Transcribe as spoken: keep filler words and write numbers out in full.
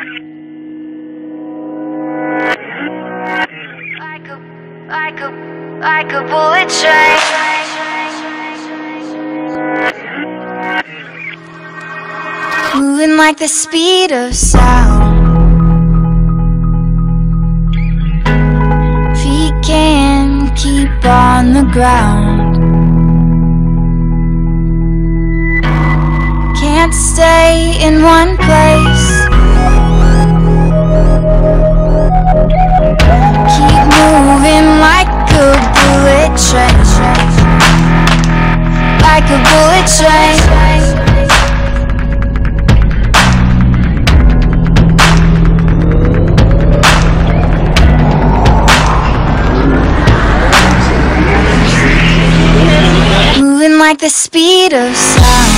Like a, like a, like a bullet train. Moving like the speed of sound. Feet can't keep on the ground. Can't stay in one place. Keep moving like a bullet train. Like a bullet train. Moving like the speed of sound.